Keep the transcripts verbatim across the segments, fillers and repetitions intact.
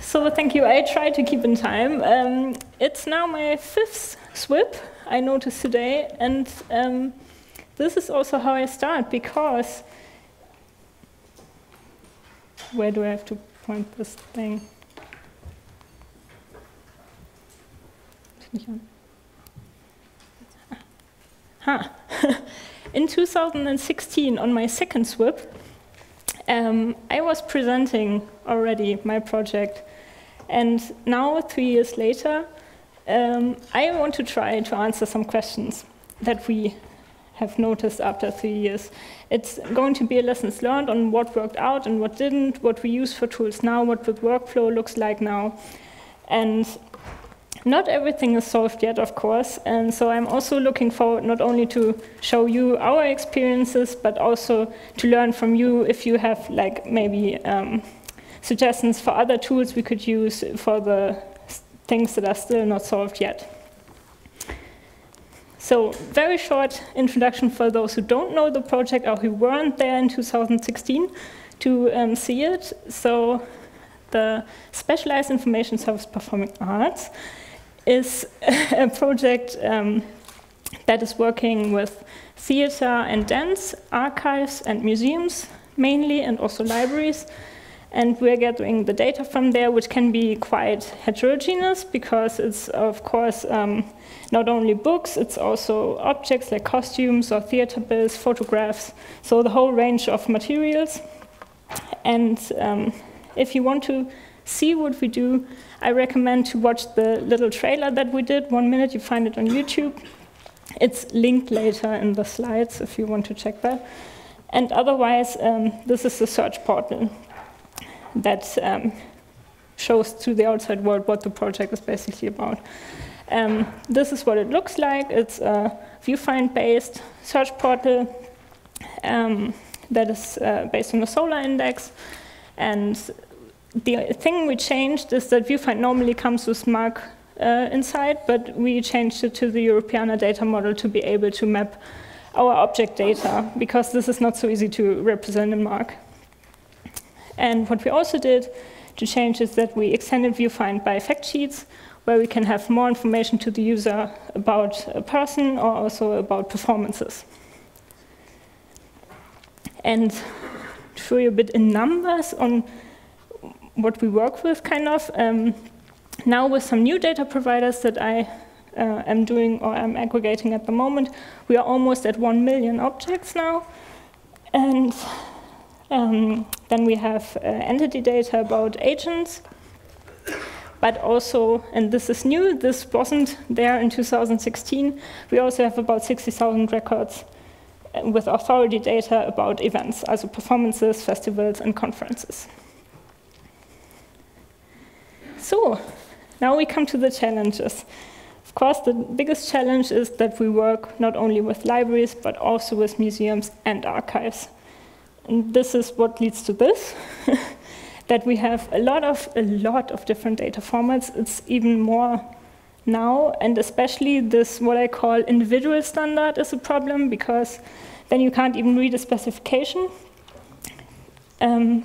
So thank you. I try to keep in time. Um, it's now my fifth S W I P I noticed today, and um, this is also how I start, because where do I have to point this thing? Huh. In two thousand sixteen, on my second S W I P, um, I was presenting already my project. And now, three years later, um, I want to try to answer some questions that we have noticed after three years. It's going to be a lessons learned on what worked out and what didn't, what we use for tools now, what the workflow looks like now. And not everything is solved yet, of course, and so I'm also looking forward not only to show you our experiences, but also to learn from you if you have, like, maybe um, suggestions for other tools we could use for the things that are still not solved yet. So, very short introduction for those who don't know the project or who weren't there in two thousand sixteen to um, see it. So, the Specialized Information Service Performing Arts is a project um, that is working with theater and dance, archives and museums mainly, and also libraries. And we're gathering the data from there, which can be quite heterogeneous, because it's, of course, um, not only books, it's also objects like costumes or theater bills, photographs, so the whole range of materials. And um, if you want to see what we do, I recommend to watch the little trailer that we did, one minute. You find it on YouTube. It's linked later in the slides if you want to check that. And otherwise, um, this is the search portal that um, shows to the outside world what the project is basically about. Um, this is what it looks like. It's a viewfind-based search portal um, that is uh, based on the Solr index. And the thing we changed is that viewfind normally comes with MARC uh, inside, but we changed it to the Europeana data model to be able to map our object data, because this is not so easy to represent in MARC. And what we also did to change is that we extended viewfind by fact sheets, where we can have more information to the user about a person or also about performances. And to show you a bit in numbers on what we work with, kind of. Um, now with some new data providers that I uh, am doing or am aggregating at the moment, we are almost at one million objects now. And um, then we have uh, entity data about agents, but also, and this is new, this wasn't there in two thousand sixteen, we also have about sixty thousand records with authority data about events, also performances, festivals, and conferences. So, now we come to the challenges. Of course, the biggest challenge is that we work not only with libraries, but also with museums and archives. And this is what leads to this, that we have a lot of, a lot of different data formats. It's even more now, and especially this, what I call individual standard, is a problem, because then you can't even read a specification. Um,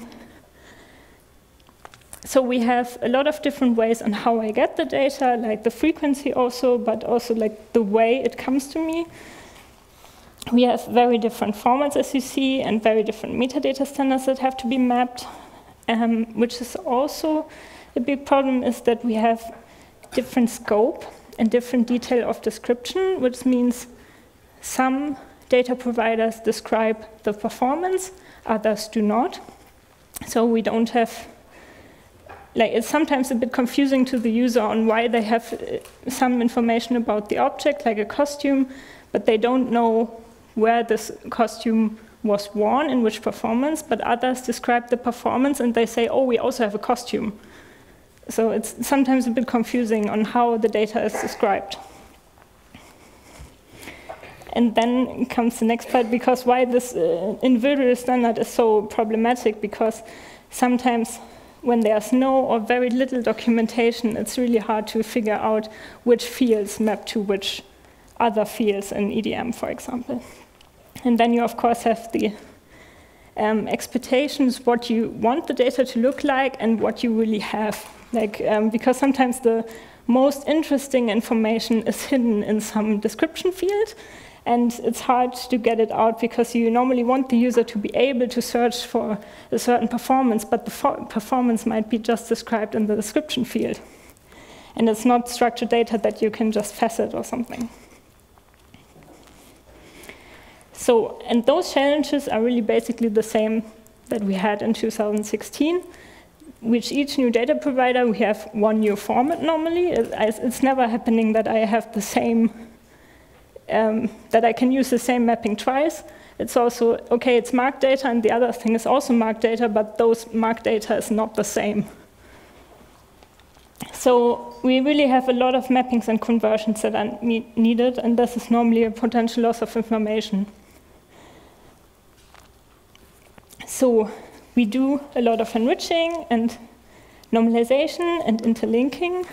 So we have a lot of different ways on how I get the data, like the frequency also, but also like the way it comes to me. We have very different formats, as you see, and very different metadata standards that have to be mapped, um, which is also a big problem, is that we have different scope and different detail of description, which means some data providers describe the performance, others do not. So we don't have Like, it's sometimes a bit confusing to the user on why they have some information about the object, like a costume, but they don't know where this costume was worn, in which performance, but others describe the performance and they say, oh, we also have a costume. So it's sometimes a bit confusing on how the data is described. And then comes the next part, because why this uh, individual standard is so problematic, because sometimes when there's no or very little documentation, it's really hard to figure out which fields map to which other fields in E D M, for example. And then you, of course, have the um, expectations, what you want the data to look like and what you really have Like, um, because sometimes the most interesting information is hidden in some description field, and it's hard to get it out because you normally want the user to be able to search for a certain performance, but the performance might be just described in the description field. And it's not structured data that you can just facet or something. So, and those challenges are really basically the same that we had in two thousand sixteen. With each new data provider, we have one new format normally. It's never happening that I have the same, um, that I can use the same mapping twice. It's also, okay, it's marked data, and the other thing is also marked data, but those marked data is not the same. So we really have a lot of mappings and conversions that are needed, and this is normally a potential loss of information. So we do a lot of enriching and normalization and interlinking.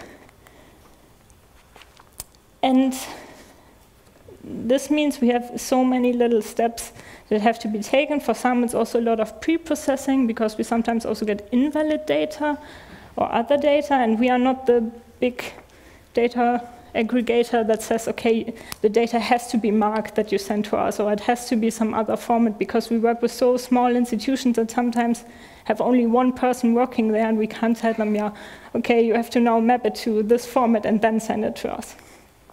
And this means we have so many little steps that have to be taken. For some, it's also a lot of pre-processing, because we sometimes also get invalid data or other data, and we are not the big data aggregator that says, okay, the data has to be marked that you send to us, or it has to be some other format, because we work with so small institutions that sometimes have only one person working there, and we can't tell them, yeah, okay, you have to now map it to this format and then send it to us.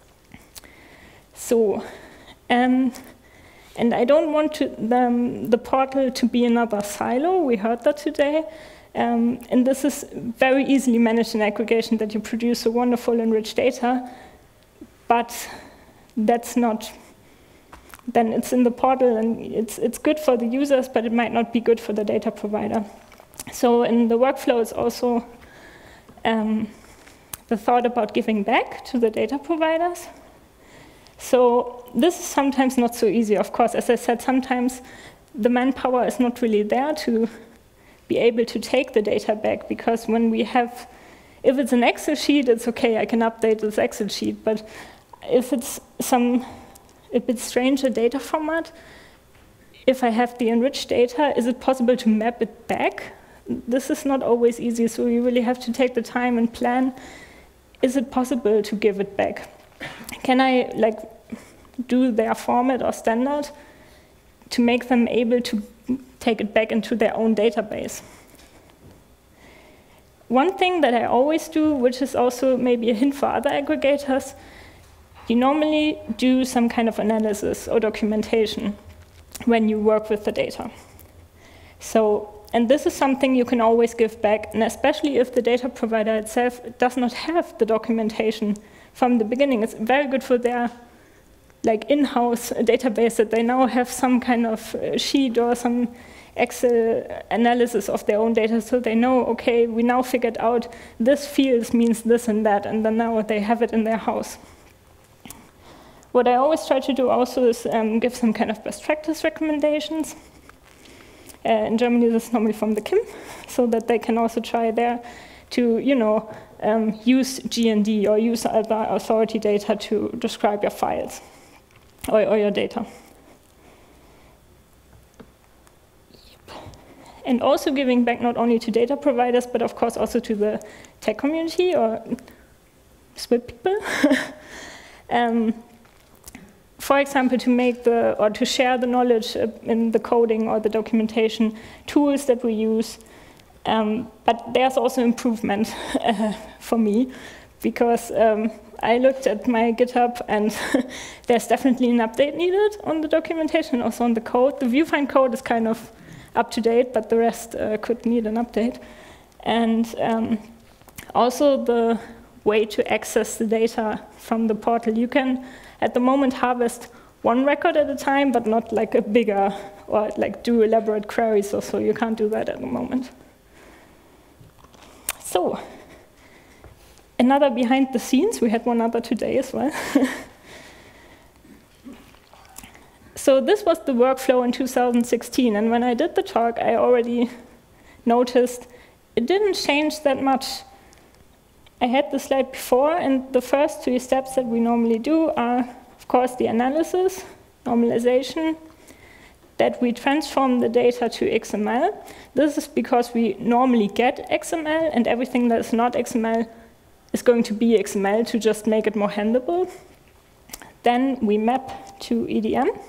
So, um, and I don't want to, the, the portal to be another silo. We heard that today. Um, and this is very easily managed in aggregation, that you produce a wonderful enriched data, but that's not, then it's in the portal, and it's, it's good for the users, but it might not be good for the data provider. So in the workflow, it's also um, the thought about giving back to the data providers. So this is sometimes not so easy. Of course, as I said, sometimes the manpower is not really there to be able to take the data back, because when we have, if it's an Excel sheet, it's okay, I can update this Excel sheet, but if it's some a bit stranger data format, if I have the enriched data, is it possible to map it back? This is not always easy, so you really have to take the time and plan, is it possible to give it back? Can I like do their format or standard to make them able to take it back into their own database? One thing that I always do, which is also maybe a hint for other aggregators, you normally do some kind of analysis or documentation when you work with the data. So, and this is something you can always give back, and especially if the data provider itself does not have the documentation from the beginning. It's very good for their like in-house database that they now have some kind of sheet or some Excel analysis of their own data, so they know, okay, we now figured out this field means this and that, and then now they have it in their house. What I always try to do also is um, give some kind of best practice recommendations. Uh, in Germany, this is normally from the K I M, so that they can also try there to, you know, um, use G N D or use other authority data to describe your files or, or your data. Yep. And also giving back not only to data providers, but of course also to the tech community or S W I P people. um, For example, to make the, or to share the knowledge in the coding or the documentation tools that we use. Um, but there's also improvement uh, for me, because um, I looked at my GitHub and there's definitely an update needed on the documentation, also on the code. The Viewfind code is kind of up to date, but the rest uh, could need an update. And um, also the way to access the data from the portal. You can at the moment harvest one record at a time, but not like a bigger, or like do elaborate queries or so. You can't do that at the moment. So, another behind the scenes, we had one other today as well. So this was the workflow in two thousand sixteen, and when I did the talk, I already noticed it didn't change that much. I had the slide before, and the first three steps that we normally do are, of course, the analysis, normalization, that we transform the data to X M L. This is because we normally get X M L, and everything that is not X M L is going to be X M L to just make it more handleable. Then we map to E D M.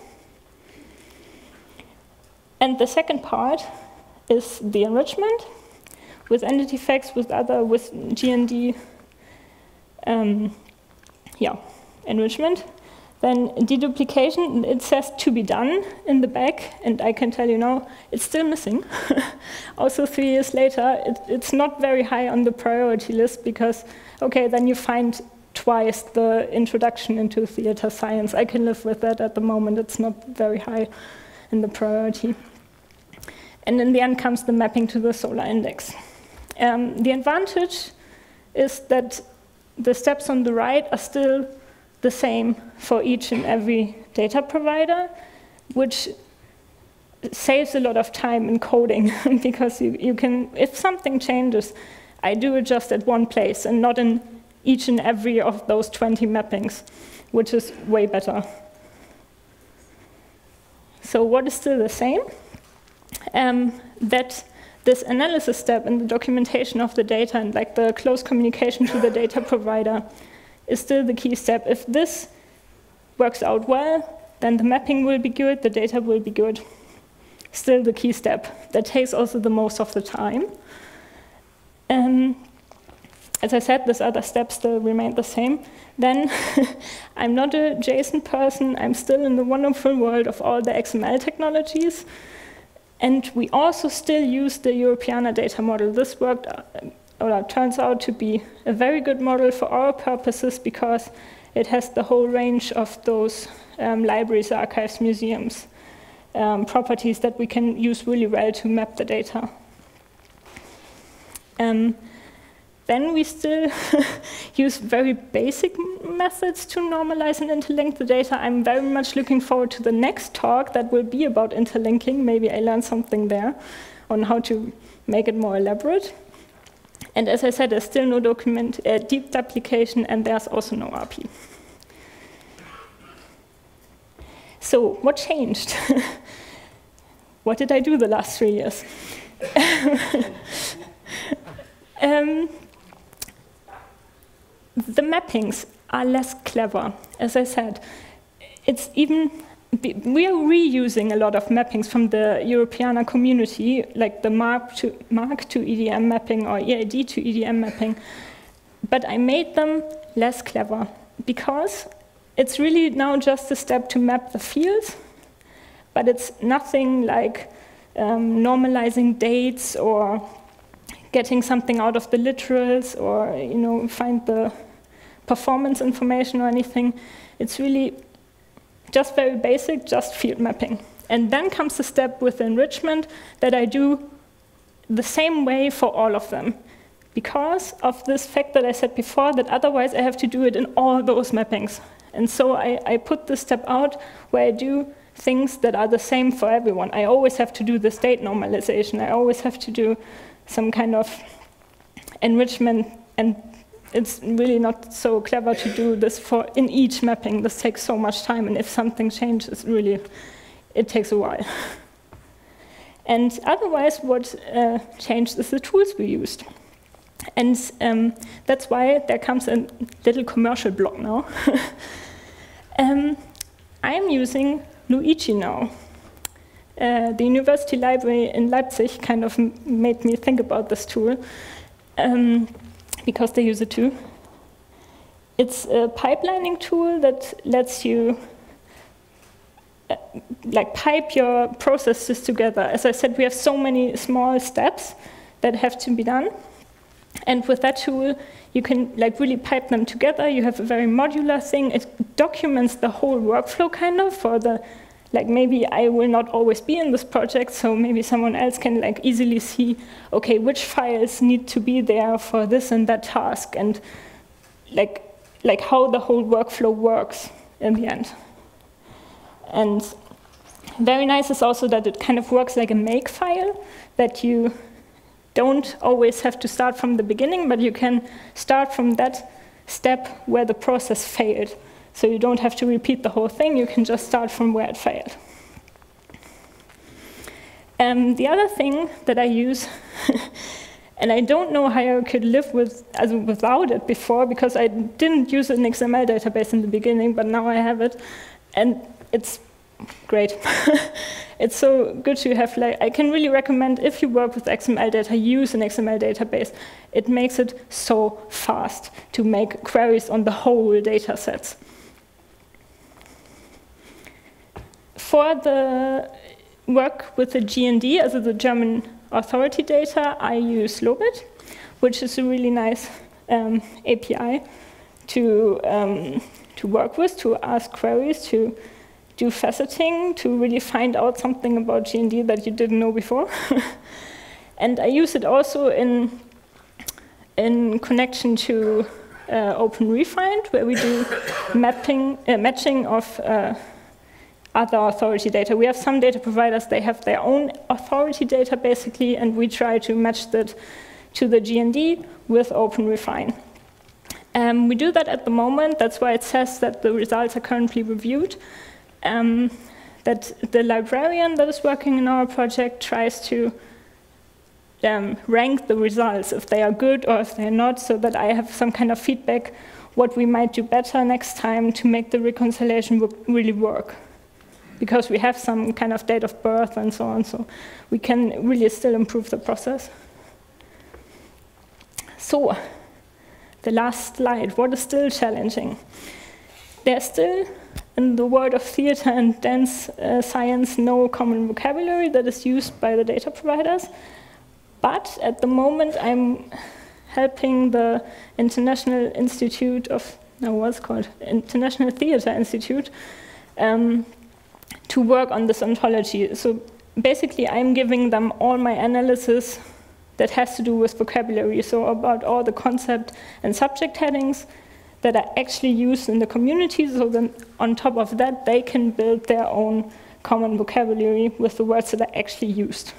And the second part is the enrichment with entity facts, with other, with G N D, um, yeah, enrichment. Then deduplication, it says to be done in the back, and I can tell you now, it's still missing. Also, three years later, it, it's not very high on the priority list because, okay, then you find twice the introduction into theater science. I can live with that at the moment. It's not very high in the priority. And in the end comes the mapping to the Solr index. Um, the advantage is that the steps on the right are still the same for each and every data provider, which saves a lot of time in coding because you, you can, if something changes, I do it just at one place and not in each and every of those twenty mappings, which is way better. So what is still the same? Um, that this analysis step in the documentation of the data and like the close communication to the data provider is still the key step. If this works out well, then the mapping will be good, the data will be good. Still the key step. That takes also the most of the time. Um, as I said, this other step still remained the same. Then I'm not a JSON person, I'm still in the wonderful world of all the X M L technologies. And we also still use the Europeana data model. This worked, uh, or turns out to be a very good model for our purposes because it has the whole range of those um, libraries, archives, museums, um, properties that we can use really well to map the data. Um, then we still use very basic methods to normalize and interlink the data. I'm very much looking forward to the next talk that will be about interlinking. Maybe I learned something there on how to make it more elaborate. And as I said, there's still no document, uh, deep duplication, and there's also no R P. So what changed? What did I do the last three years? um, the mappings are less clever. As I said, it's even, we are reusing a lot of mappings from the Europeana community, like the MARC to, MARC to E D M mapping or E I D to E D M mapping, but I made them less clever because it's really now just a step to map the fields, but it's nothing like um, normalizing dates or getting something out of the literals or you know find the performance information or anything. It's really just very basic, just field mapping. And then comes the step with enrichment that I do the same way for all of them. Because of this fact that I said before, that otherwise I have to do it in all those mappings. And so I, I put this step out where I do things that are the same for everyone. I always have to do the state normalization. I always have to do some kind of enrichment, and it's really not so clever to do this for in each mapping. This takes so much time, and if something changes, really, it takes a while. And otherwise, what uh, changed is the tools we used. And um, that's why there comes a little commercial block now. um, I'm using Luigi now. Uh, the University Library in Leipzig kind of m made me think about this tool, um, because they use it too. It's a pipelining tool that lets you uh, like pipe your processes together. As I said, we have so many small steps that have to be done. And with that tool, you can like really pipe them together. You have a very modular thing. It documents the whole workflow kind of for the, like maybe I will not always be in this project, so maybe someone else can like easily see, okay, which files need to be there for this and that task, and like, like how the whole workflow works in the end. And very nice is also that it kind of works like a make file, that you don't always have to start from the beginning, but you can start from that step where the process failed. So you don't have to repeat the whole thing, you can just start from where it failed. Um, the other thing that I use, and I don't know how I could live with, also without it before, because I didn't use an X M L database in the beginning, but now I have it, and it's great. It's so good to have, like, I can really recommend, if you work with X M L data, use an X M L database. It makes it so fast to make queries on the whole data sets. For the work with the G N D, also the German authority data, I use Lobit, which is a really nice um, A P I to, um, to work with, to ask queries, to do faceting, to really find out something about G N D that you didn't know before. And I use it also in, in connection to uh, OpenRefind, where we do mapping, uh, matching of uh, other authority data. We have some data providers, they have their own authority data basically, and we try to match that to the G N D with OpenRefine. Um, we do that at the moment, that's why it says that the results are currently reviewed. Um, that the librarian that is working in our project tries to um, rank the results, if they are good or if they're not, so that I have some kind of feedback what we might do better next time to make the reconciliation really work. Because we have some kind of date of birth and so on, so we can really still improve the process. So, the last slide, what is still challenging? There's still, in the world of theater and dance uh, science, no common vocabulary that is used by the data providers. But at the moment, I'm helping the International Institute of, no, what's it called? International Theater Institute um, to work on this ontology. So basically, I'm giving them all my analysis that has to do with vocabulary, so about all the concept and subject headings that are actually used in the community, so then on top of that, they can build their own common vocabulary with the words that are actually used.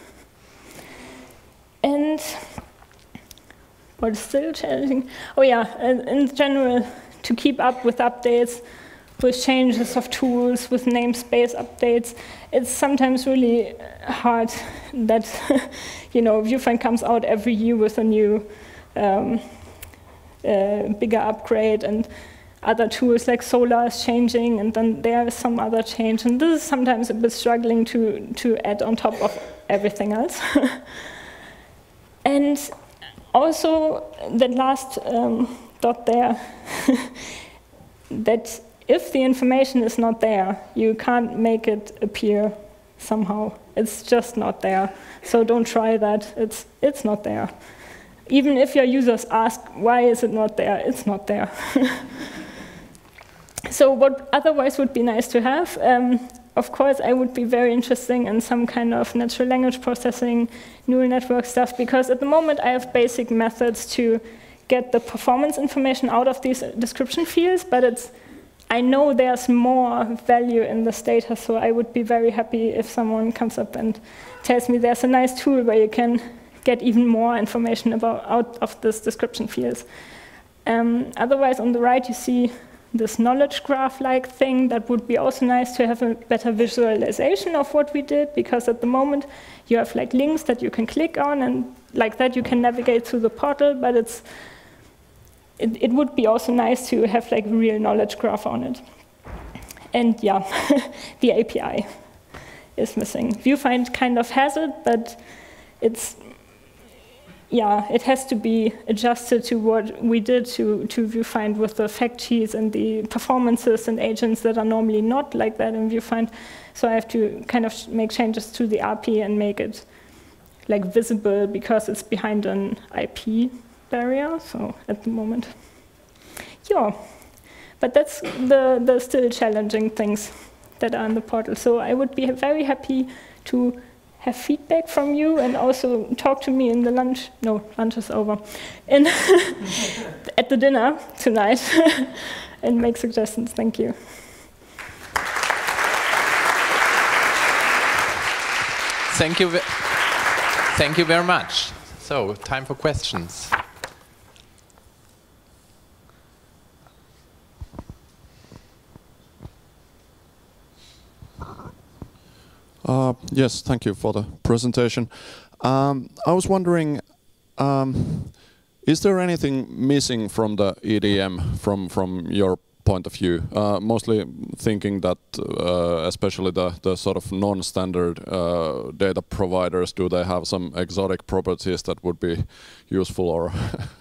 And what is still challenging? Oh yeah, in general, to keep up with updates, with changes of tools, with namespace updates, it's sometimes really hard that, you know, Viewfind comes out every year with a new um, uh, bigger upgrade, and other tools like Solar is changing, and then there is some other change, and this is sometimes a bit struggling to, to add on top of everything else. And also, the last um, dot there, that if the information is not there, you can't make it appear somehow. It's just not there. So don't try that. It's, it's not there. Even if your users ask, why is it not there? It's not there. So what otherwise would be nice to have? Um, of course, I would be very interested in some kind of natural language processing, neural network stuff, because at the moment I have basic methods to get the performance information out of these description fields, but it's I know there's more value in this data, so I would be very happy if someone comes up and tells me there's a nice tool where you can get even more information about out of this description fields. Um, otherwise, on the right, you see this knowledge graph-like thing. That would be also nice to have a better visualization of what we did, because at the moment, you have like links that you can click on, and like that you can navigate through the portal, but it's It, it would be also nice to have like a real knowledge graph on it. And yeah, the A P I is missing. Viewfind kind of has it, but it's, yeah, it has to be adjusted to what we did to, to Viewfind with the fact sheets and the performances and agents that are normally not like that in Viewfind. So I have to kind of make changes to the A P I and make it like visible, because it's behind an I P barrier, so at the moment. Yeah, but that's the, the still challenging things that are in the portal. So I would be very happy to have feedback from you, and also talk to me in the lunch, no, lunch is over, in at the dinner tonight, and make suggestions. Thank you. Thank you, thank you very much. So, time for questions. Uh, yes, thank you for the presentation. Um, I was wondering, um, is there anything missing from the E D M from from your point of view? Uh, mostly thinking that, uh, especially the the sort of non-standard uh, data providers, do they have some exotic properties that would be useful, or?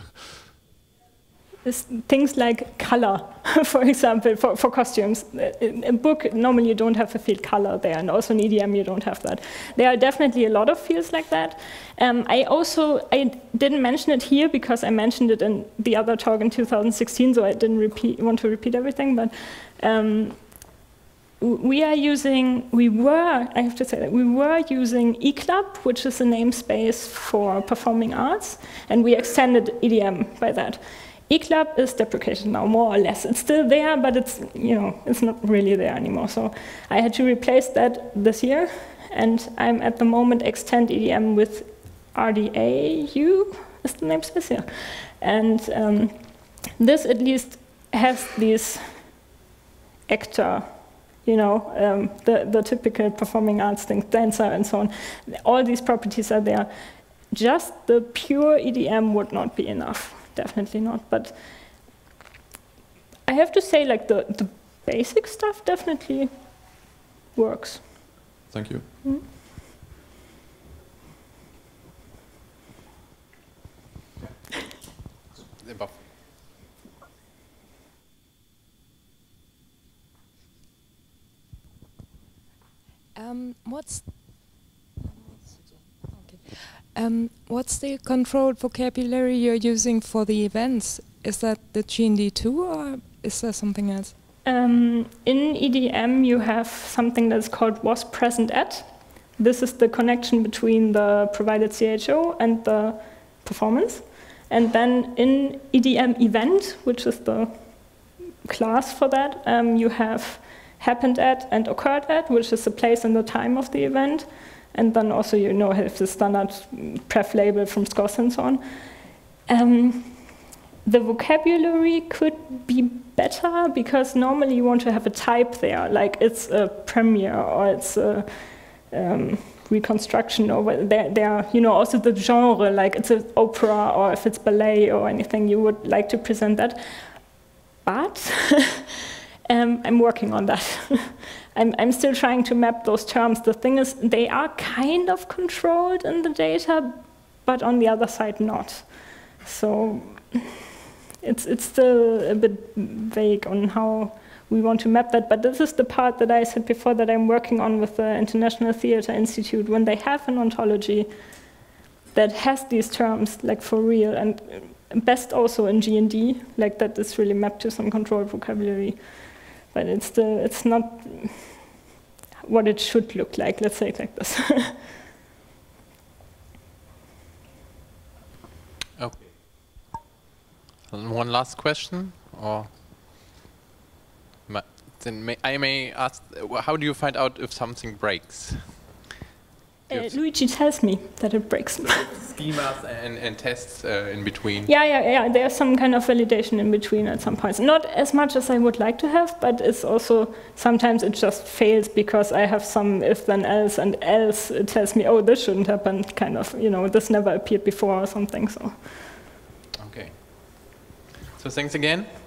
Is things like color, for example, for, for costumes. In a book, normally you don't have a field color there, and also in E D M you don't have that. There are definitely a lot of fields like that. Um, I also, I didn't mention it here because I mentioned it in the other talk in two thousand sixteen, so I didn't repeat, want to repeat everything, but um, we are using, we were, I have to say that, we were using E CLUB, which is a namespace for performing arts, and we extended E D M by that. E CLUB is deprecated now, more or less. It's still there, but it's, you know, it's not really there anymore. So I had to replace that this year, and I'm at the moment extend E D M with R D A U, is the namespace here. And um, this at least has these actor, you know, um, the, the typical performing arts things, dancer and so on. All these properties are there. Just the pure E D M would not be enough. Definitely not, but I have to say, like, the, the basic stuff definitely works. Thank you. Mm-hmm. Um, what's Um, what's the controlled vocabulary you're using for the events? Is that the G N D two, or is there something else? Um, in E D M, you have something that's called was present at. This is the connection between the provided C H O and the performance. And then in E D M event, which is the class for that, um, you have happened at and occurred at, which is the place and the time of the event. And then also, you know, have the standard pref label from SCORS and so on. Um, the vocabulary could be better because normally you want to have a type there, like it's a premiere or it's a um, reconstruction, or there, there, you know, also the genre, like it's an opera or if it's ballet or anything, you would like to present that. But um, I'm working on that. I'm, I'm still trying to map those terms. The thing is, they are kind of controlled in the data, but on the other side, not. So it's, it's still a bit vague on how we want to map that. But this is the part that I said before that I'm working on with the International Theatre Institute. When they have an ontology that has these terms, like for real, and best also in G N D, like that is really mapped to some controlled vocabulary. But it's still, it's not what it should look like, let's say it like this. Okay. And one last question, or then may, I may ask, how do you find out if something breaks? Uh, Luigi tells me that it breaks. Schemas and, and tests uh, in between. Yeah, yeah, yeah. There's some kind of validation in between at some points. Not as much as I would like to have, but it's also sometimes it just fails because I have some if then else, and else it tells me, oh, this shouldn't happen. Kind of, you know, this never appeared before or something. So. Okay. So thanks again.